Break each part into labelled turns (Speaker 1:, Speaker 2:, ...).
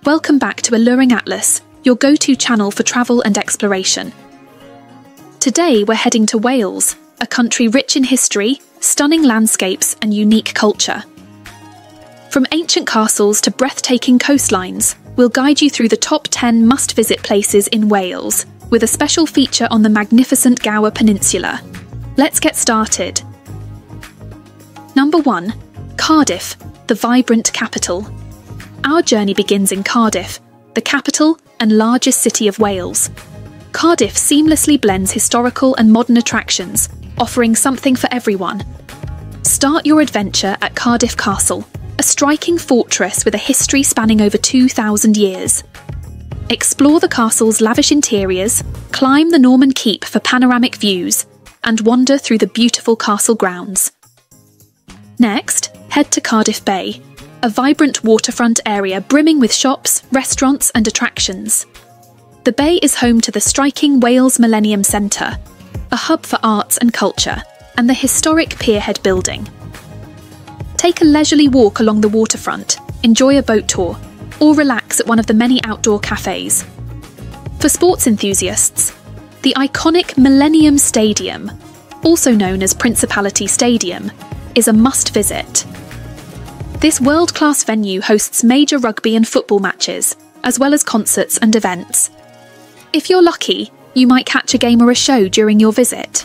Speaker 1: Welcome back to Alluring Atlas, your go-to channel for travel and exploration. Today we're heading to Wales, a country rich in history, stunning landscapes and unique culture. From ancient castles to breathtaking coastlines, we'll guide you through the top 10 must-visit places in Wales, with a special feature on the magnificent Gower Peninsula. Let's get started. Number 1. Cardiff, the vibrant capital. Our journey begins in Cardiff, the capital and largest city of Wales. Cardiff seamlessly blends historical and modern attractions, offering something for everyone. Start your adventure at Cardiff Castle, a striking fortress with a history spanning over 2,000 years. Explore the castle's lavish interiors, climb the Norman Keep for panoramic views, and wander through the beautiful castle grounds. Next, head to Cardiff Bay, a vibrant waterfront area brimming with shops, restaurants and attractions. The bay is home to the striking Wales Millennium Centre, a hub for arts and culture, and the historic Pierhead building. Take a leisurely walk along the waterfront, enjoy a boat tour, or relax at one of the many outdoor cafes. For sports enthusiasts, the iconic Millennium Stadium, also known as Principality Stadium, is a must-visit. This world-class venue hosts major rugby and football matches, as well as concerts and events. If you're lucky, you might catch a game or a show during your visit.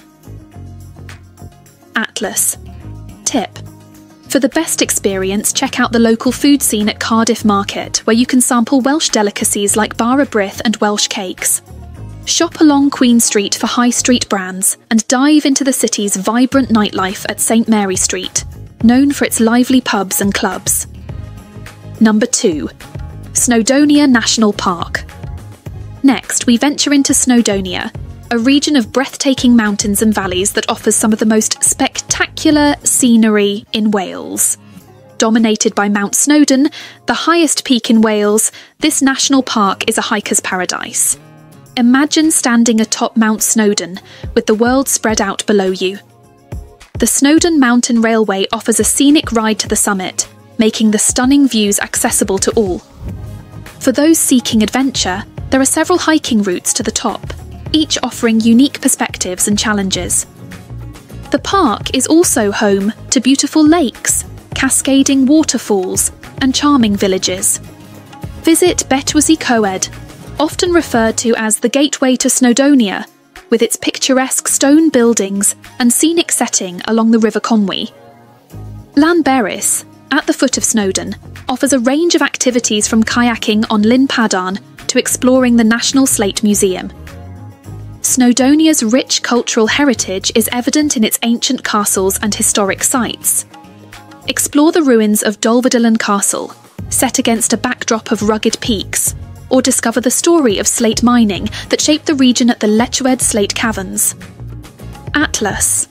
Speaker 1: Atlas. Tip. For the best experience, check out the local food scene at Cardiff Market, where you can sample Welsh delicacies like bar o' brith and Welsh cakes. Shop along Queen Street for high street brands and dive into the city's vibrant nightlife at St Mary Street, known for its lively pubs and clubs. Number 2. Snowdonia National Park. Next, we venture into Snowdonia, a region of breathtaking mountains and valleys that offers some of the most spectacular scenery in Wales. Dominated by Mount Snowdon, the highest peak in Wales, this national park is a hiker's paradise. Imagine standing atop Mount Snowdon, with the world spread out below you. The Snowdon Mountain Railway offers a scenic ride to the summit, making the stunning views accessible to all. For those seeking adventure, there are several hiking routes to the top, each offering unique perspectives and challenges. The park is also home to beautiful lakes, cascading waterfalls, and charming villages. Visit Betwsy Coed, often referred to as the Gateway to Snowdonia, with its picturesque stone buildings and scenic setting along the River Conwy. Llanberis, at the foot of Snowdon, offers a range of activities from kayaking on Llyn Padarn to exploring the National Slate Museum. Snowdonia's rich cultural heritage is evident in its ancient castles and historic sites. Explore the ruins of Dolvedalen Castle, set against a backdrop of rugged peaks, or discover the story of slate mining that shaped the region at the Lechwed Slate Caverns. Atlas.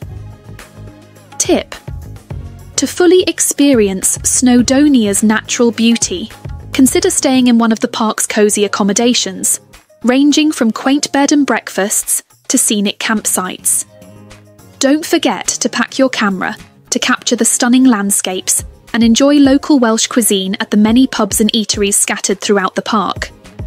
Speaker 1: Tip. To fully experience Snowdonia's natural beauty, consider staying in one of the park's cosy accommodations, ranging from quaint bed and breakfasts to scenic campsites. Don't forget to pack your camera to capture the stunning landscapes and enjoy local Welsh cuisine at the many pubs and eateries scattered throughout the park.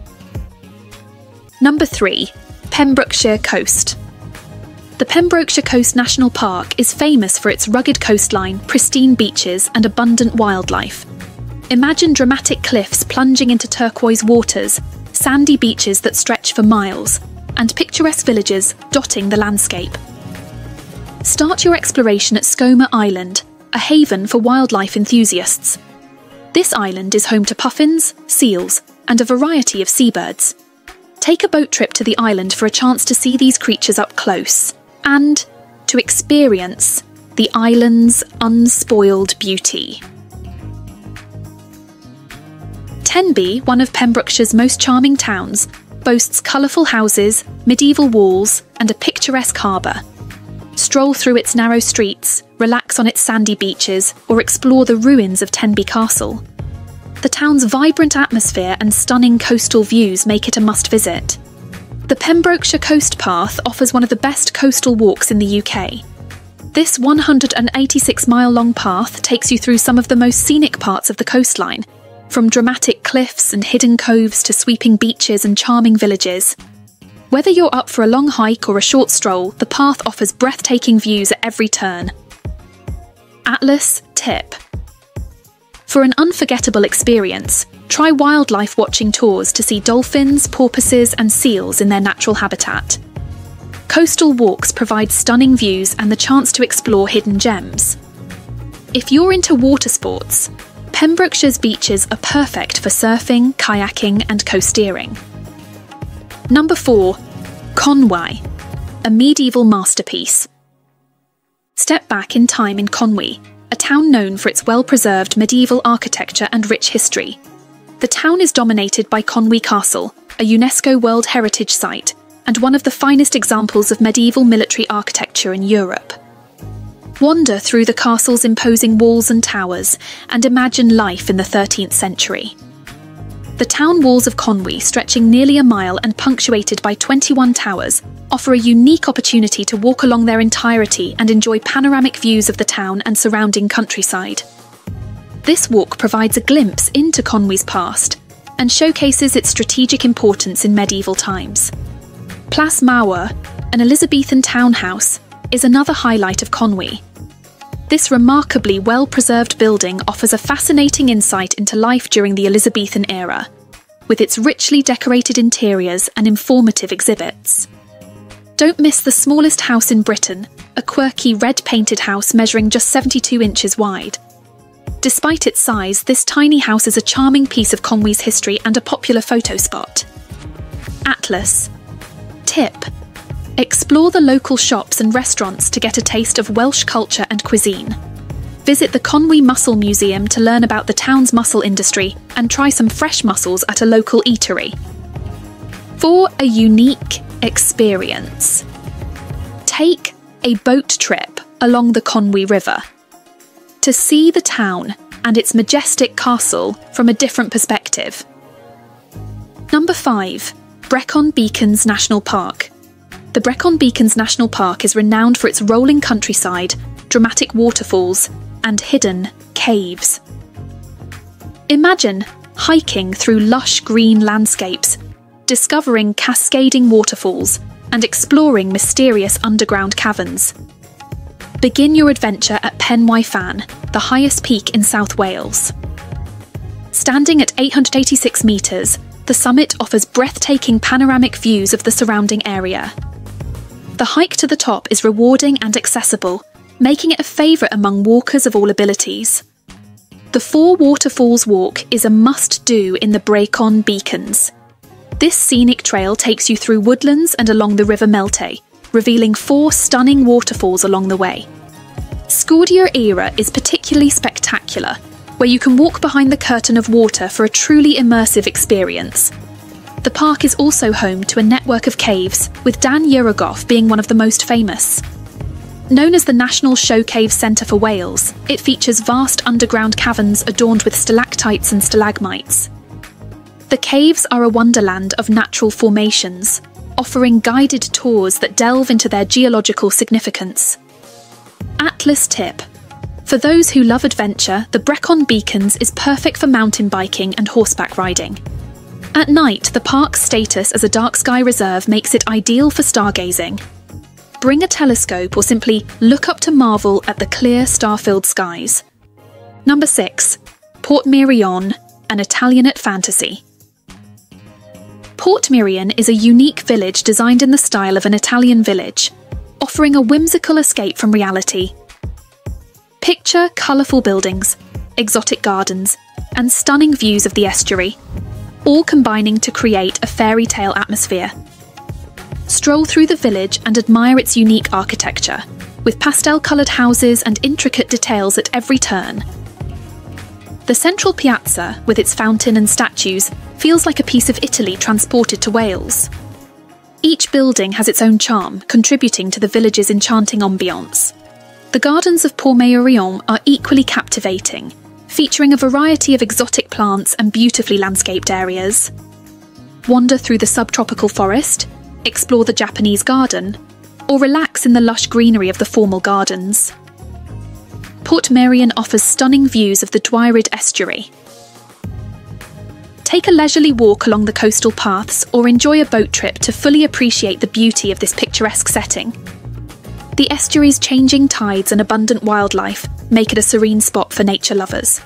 Speaker 1: Number 3. Pembrokeshire Coast. The Pembrokeshire Coast National Park is famous for its rugged coastline, pristine beaches and abundant wildlife. Imagine dramatic cliffs plunging into turquoise waters, sandy beaches that stretch for miles, and picturesque villages dotting the landscape. Start your exploration at Skomer Island, a haven for wildlife enthusiasts. This island is home to puffins, seals, and a variety of seabirds. Take a boat trip to the island for a chance to see these creatures up close, and to experience the island's unspoiled beauty. Tenby, one of Pembrokeshire's most charming towns, boasts colourful houses, medieval walls, and a picturesque harbour. Stroll through its narrow streets, relax on its sandy beaches, or explore the ruins of Tenby Castle. The town's vibrant atmosphere and stunning coastal views make it a must-visit. The Pembrokeshire Coast Path offers one of the best coastal walks in the UK. This 186-mile-long path takes you through some of the most scenic parts of the coastline, From dramatic cliffs and hidden coves to sweeping beaches and charming villages. Whether you're up for a long hike or a short stroll, the path offers breathtaking views at every turn. Atlas tip. For an unforgettable experience, try wildlife watching tours to see dolphins, porpoises and seals in their natural habitat. Coastal walks provide stunning views and the chance to explore hidden gems. If you're into water sports, Pembrokeshire's beaches are perfect for surfing, kayaking and coasteering. Number 4. Conwy, a medieval masterpiece. Step back in time in Conwy, a town known for its well-preserved medieval architecture and rich history. The town is dominated by Conwy Castle, a UNESCO World Heritage Site, and one of the finest examples of medieval military architecture in Europe. Wander through the castle's imposing walls and towers, and imagine life in the 13th century. The town walls of Conwy, stretching nearly a mile and punctuated by 21 towers, offer a unique opportunity to walk along their entirety and enjoy panoramic views of the town and surrounding countryside. This walk provides a glimpse into Conwy's past and showcases its strategic importance in medieval times. Place Mawr, an Elizabethan townhouse, is another highlight of Conwy. This remarkably well-preserved building offers a fascinating insight into life during the Elizabethan era, with its richly decorated interiors and informative exhibits. Don't miss the smallest house in Britain, a quirky red-painted house measuring just 72 inches wide. Despite its size, this tiny house is a charming piece of Conwy's history and a popular photo spot. Atlas tip. Explore the local shops and restaurants to get a taste of Welsh culture and cuisine. Visit the Conwy Mussel Museum to learn about the town's mussel industry and try some fresh mussels at a local eatery. For a unique experience, take a boat trip along the Conwy River to see the town and its majestic castle from a different perspective. Number 5. Brecon Beacons National Park. The Brecon Beacons National Park is renowned for its rolling countryside, dramatic waterfalls, and hidden caves. Imagine hiking through lush green landscapes, discovering cascading waterfalls, and exploring mysterious underground caverns. Begin your adventure at Pen y Fan, the highest peak in South Wales. Standing at 886 metres, the summit offers breathtaking panoramic views of the surrounding area. The hike to the top is rewarding and accessible, making it a favourite among walkers of all abilities. The Four Waterfalls Walk is a must-do in the Brecon Beacons. This scenic trail takes you through woodlands and along the River Melte, revealing 4 stunning waterfalls along the way. Snowdonia Era is particularly spectacular, where you can walk behind the curtain of water for a truly immersive experience. The park is also home to a network of caves, with Dan Yerogoff being one of the most famous. Known as the National Show Cave Centre for Wales, it features vast underground caverns adorned with stalactites and stalagmites. The caves are a wonderland of natural formations, offering guided tours that delve into their geological significance. Atlas tip. For those who love adventure, the Brecon Beacons is perfect for mountain biking and horseback riding. At night, the park's status as a dark sky reserve makes it ideal for stargazing. Bring a telescope or simply look up to marvel at the clear, star-filled skies. Number 6. Portmeirion, an Italianate fantasy. Portmeirion is a unique village designed in the style of an Italian village, offering a whimsical escape from reality. Picture colourful buildings, exotic gardens, and stunning views of the estuary, all combining to create a fairy tale atmosphere. Stroll through the village and admire its unique architecture, with pastel-coloured houses and intricate details at every turn. The central piazza, with its fountain and statues, feels like a piece of Italy transported to Wales. Each building has its own charm, contributing to the village's enchanting ambiance. The gardens of Portmeirion are equally captivating, featuring a variety of exotic plants and beautifully landscaped areas. Wander through the subtropical forest, explore the Japanese garden, or relax in the lush greenery of the formal gardens. Portmeirion offers stunning views of the Dwyrid estuary. Take a leisurely walk along the coastal paths or enjoy a boat trip to fully appreciate the beauty of this picturesque setting. The estuary's changing tides and abundant wildlife make it a serene spot for nature lovers.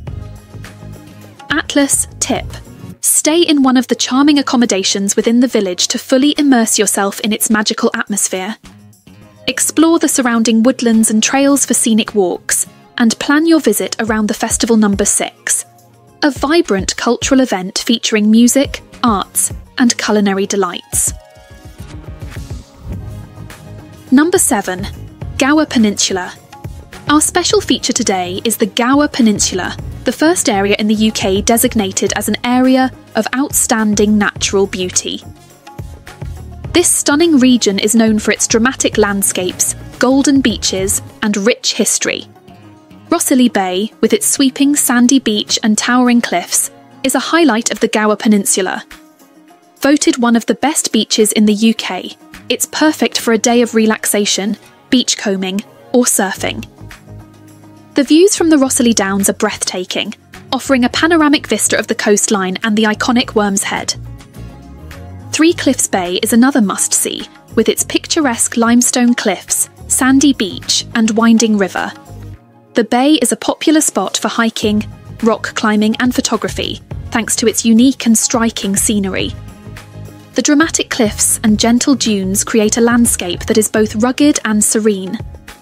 Speaker 1: Atlas tip: stay in one of the charming accommodations within the village to fully immerse yourself in its magical atmosphere. Explore the surrounding woodlands and trails for scenic walks, and plan your visit around the Festival No. 6, a vibrant cultural event featuring music, arts, and culinary delights. Number 7. Gower Peninsula. Our special feature today is the Gower Peninsula, the first area in the UK designated as an area of outstanding natural beauty. This stunning region is known for its dramatic landscapes, golden beaches, and rich history. Rosslea Bay, with its sweeping sandy beach and towering cliffs, is a highlight of the Gower Peninsula. Voted one of the best beaches in the UK, it's perfect for a day of relaxation, beachcombing, or surfing. The views from the Rosslea Downs are breathtaking, offering a panoramic vista of the coastline and the iconic Worm's Head. Three Cliffs Bay is another must-see, with its picturesque limestone cliffs, sandy beach, and winding river. The bay is a popular spot for hiking, rock climbing, and photography, thanks to its unique and striking scenery. The dramatic cliffs and gentle dunes create a landscape that is both rugged and serene.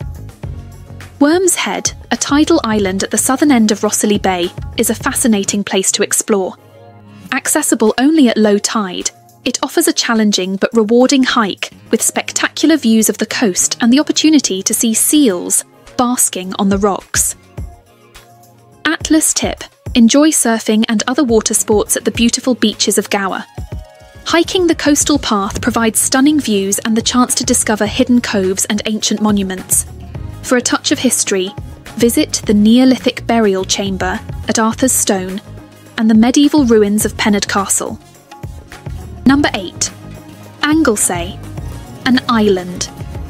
Speaker 1: Worm's Head, a tidal island at the southern end of Rosslea Bay, is a fascinating place to explore. Accessible only at low tide, it offers a challenging but rewarding hike with spectacular views of the coast and the opportunity to see seals basking on the rocks. Atlas tip: enjoy surfing and other water sports at the beautiful beaches of Gower. Hiking the coastal path provides stunning views and the chance to discover hidden coves and ancient monuments. For a touch of history, visit the Neolithic burial chamber at Arthur's Stone and the medieval ruins of Pennard Castle. Number 8. Anglesey, an island.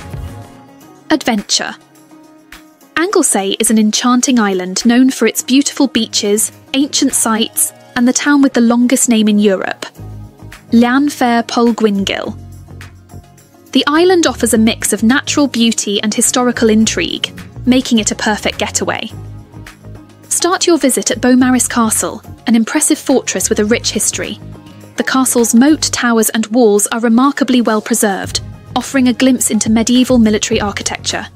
Speaker 1: Adventure. Anglesey is an enchanting island known for its beautiful beaches, ancient sites, and the town with the longest name in Europe, Llanfair Polgwyngyl. The island offers a mix of natural beauty and historical intrigue, making it a perfect getaway. Start your visit at Beaumaris Castle, an impressive fortress with a rich history. The castle's moat, towers and walls are remarkably well preserved, offering a glimpse into medieval military architecture.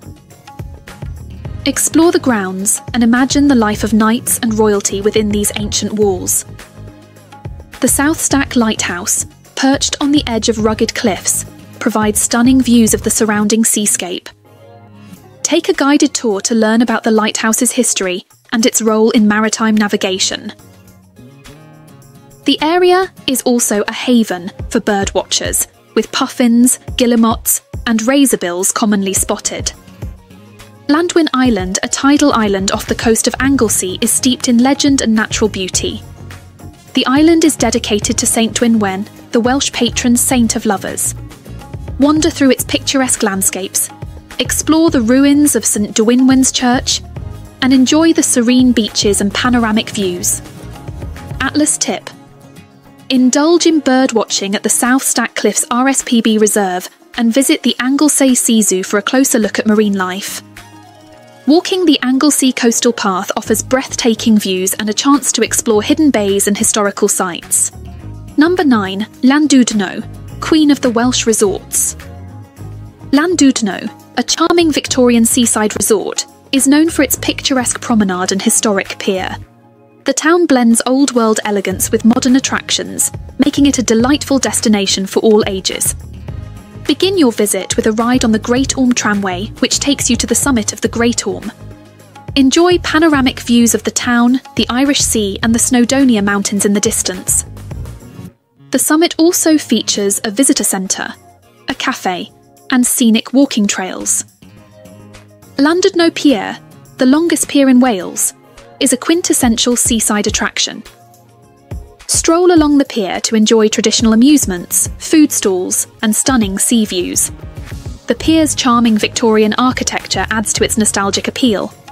Speaker 1: Explore the grounds and imagine the life of knights and royalty within these ancient walls. The South Stack Lighthouse, perched on the edge of rugged cliffs, provides stunning views of the surrounding seascape. Take a guided tour to learn about the lighthouse's history and its role in maritime navigation. The area is also a haven for birdwatchers, with puffins, guillemots, and razorbills commonly spotted. Llandudno Island, a tidal island off the coast of Anglesey, is steeped in legend and natural beauty. The island is dedicated to St Dwynwen, the Welsh patron saint of lovers. Wander through its picturesque landscapes, explore the ruins of St Dwynwen's Church, and enjoy the serene beaches and panoramic views. Atlas tip: indulge in birdwatching at the South Stack Cliffs RSPB Reserve and visit the Anglesey Sea Zoo for a closer look at marine life. Walking the Anglesey coastal path offers breathtaking views and a chance to explore hidden bays and historical sites. Number 9. Llandudno, Queen of the Welsh Resorts. Llandudno, a charming Victorian seaside resort, is known for its picturesque promenade and historic pier. The town blends old-world elegance with modern attractions, making it a delightful destination for all ages. Begin your visit with a ride on the Great Orme tramway, which takes you to the summit of the Great Orme. Enjoy panoramic views of the town, the Irish Sea, and the Snowdonia Mountains in the distance. The summit also features a visitor centre, a cafe, and scenic walking trails. Llandudno Pier, the longest pier in Wales, is a quintessential seaside attraction. Stroll along the pier to enjoy traditional amusements, food stalls, and stunning sea views. The pier's charming Victorian architecture adds to its nostalgic appeal.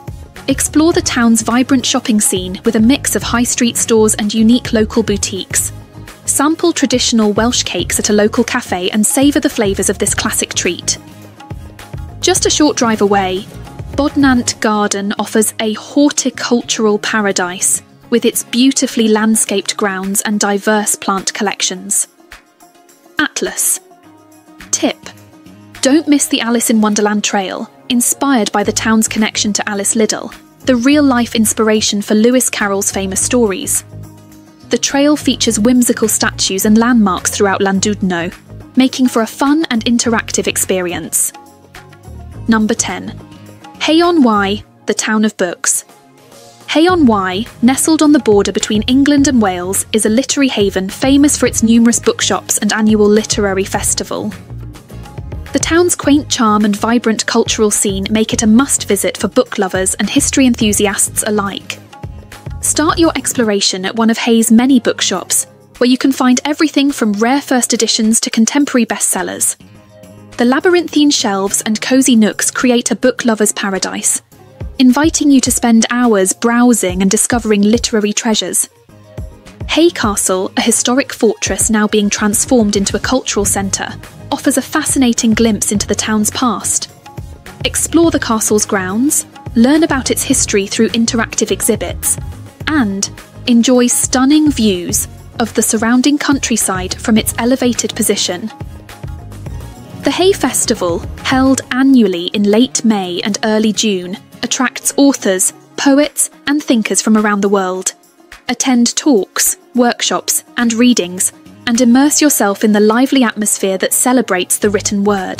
Speaker 1: Explore the town's vibrant shopping scene with a mix of high street stores and unique local boutiques. Sample traditional Welsh cakes at a local cafe and savour the flavours of this classic treat. Just a short drive away, Bodnant Garden offers a horticultural paradise with its beautifully landscaped grounds and diverse plant collections. Atlas. Tip: don't miss the Alice in Wonderland Trail, inspired by the town's connection to Alice Liddell, the real-life inspiration for Lewis Carroll's famous stories. The trail features whimsical statues and landmarks throughout Llandudno, making for a fun and interactive experience. Number 10. Hay-on-Wye, the town of books. Hay-on-Wye, nestled on the border between England and Wales, is a literary haven famous for its numerous bookshops and annual literary festival. The town's quaint charm and vibrant cultural scene make it a must-visit for book lovers and history enthusiasts alike. Start your exploration at one of Hay's many bookshops, where you can find everything from rare first editions to contemporary bestsellers. The labyrinthine shelves and cosy nooks create a book lover's paradise, inviting you to spend hours browsing and discovering literary treasures. Hay Castle, a historic fortress now being transformed into a cultural centre, offers a fascinating glimpse into the town's past. Explore the castle's grounds, learn about its history through interactive exhibits, and enjoy stunning views of the surrounding countryside from its elevated position. The Hay Festival, held annually in late May and early June, attracts authors, poets, and thinkers from around the world. Attend talks, workshops, and readings, and immerse yourself in the lively atmosphere that celebrates the written word.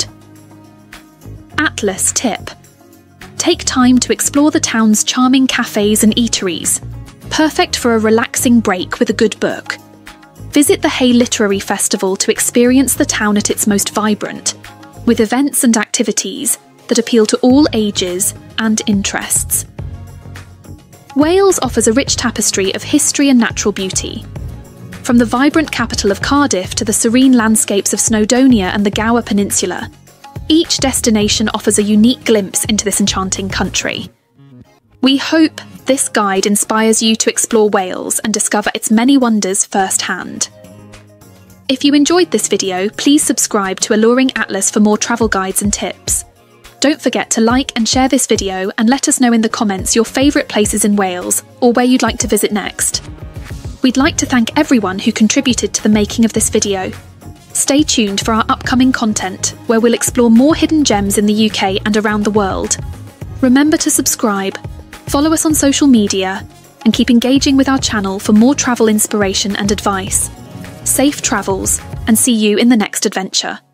Speaker 1: Atlas tip: take time to explore the town's charming cafes and eateries, perfect for a relaxing break with a good book. Visit the Hay Literary Festival to experience the town at its most vibrant, with events and activities that appeal to all ages and interests. Wales offers a rich tapestry of history and natural beauty. From the vibrant capital of Cardiff to the serene landscapes of Snowdonia and the Gower Peninsula, each destination offers a unique glimpse into this enchanting country. We hope this guide inspires you to explore Wales and discover its many wonders firsthand. If you enjoyed this video, please subscribe to Alluring Atlas for more travel guides and tips. Don't forget to like and share this video and let us know in the comments your favourite places in Wales or where you'd like to visit next. We'd like to thank everyone who contributed to the making of this video. Stay tuned for our upcoming content, where we'll explore more hidden gems in the UK and around the world. Remember to subscribe, follow us on social media, and keep engaging with our channel for more travel inspiration and advice. Safe travels, and see you in the next adventure.